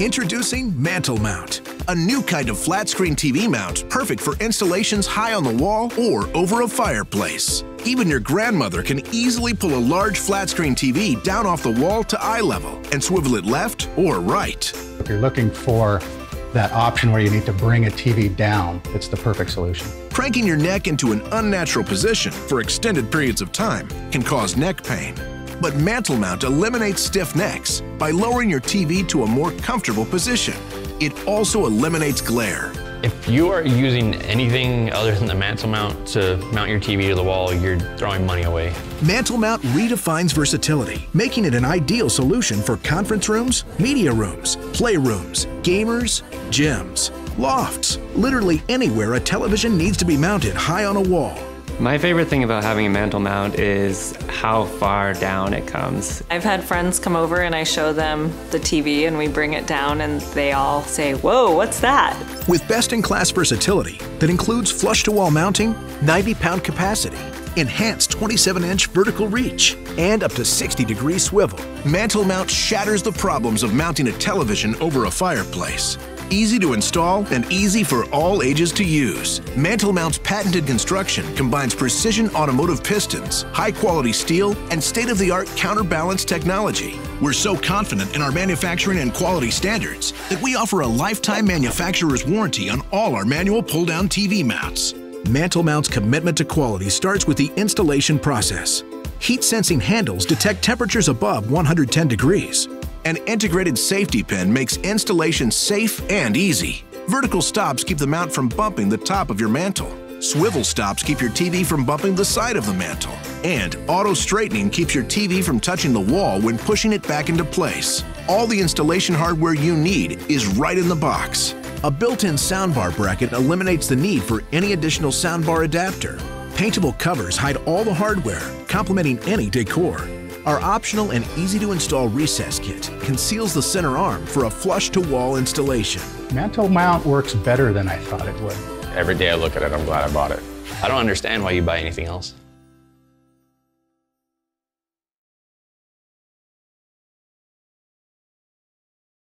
Introducing Mantle Mount, a new kind of flat-screen TV mount perfect for installations high on the wall or over a fireplace. Even your grandmother can easily pull a large flat-screen TV down off the wall to eye level and swivel it left or right. If you're looking for that option where you need to bring a TV down, it's the perfect solution. Cranking your neck into an unnatural position for extended periods of time can cause neck pain. But Mantle Mount eliminates stiff necks by lowering your TV to a more comfortable position. It also eliminates glare. If you are using anything other than the Mantle Mount to mount your TV to the wall, you're throwing money away. Mantle Mount redefines versatility, making it an ideal solution for conference rooms, media rooms, playrooms, gamers, gyms, lofts, literally anywhere a television needs to be mounted high on a wall. My favorite thing about having a mantle mount is how far down it comes. I've had friends come over and I show them the TV and we bring it down and they all say, "Whoa, what's that?" With best-in-class versatility that includes flush-to-wall mounting, 90-pound capacity, enhanced 27-inch vertical reach, and up to 60-degree swivel, Mantle Mount shatters the problems of mounting a television over a fireplace. Easy to install and easy for all ages to use. Mantle Mount's patented construction combines precision automotive pistons, high-quality steel, and state-of-the-art counterbalance technology. We're so confident in our manufacturing and quality standards that we offer a lifetime manufacturer's warranty on all our manual pull-down TV mounts. Mantle Mount's commitment to quality starts with the installation process. Heat-sensing handles detect temperatures above 110 degrees. An integrated safety pin makes installation safe and easy. Vertical stops keep the mount from bumping the top of your mantle. Swivel stops keep your TV from bumping the side of the mantle. And auto straightening keeps your TV from touching the wall when pushing it back into place. All the installation hardware you need is right in the box. A built-in soundbar bracket eliminates the need for any additional soundbar adapter. Paintable covers hide all the hardware, complementing any decor. Our optional and easy-to-install recess kit conceals the center arm for a flush-to-wall installation. Mantle mount works better than I thought it would. Every day I look at it, I'm glad I bought it. I don't understand why you buy anything else.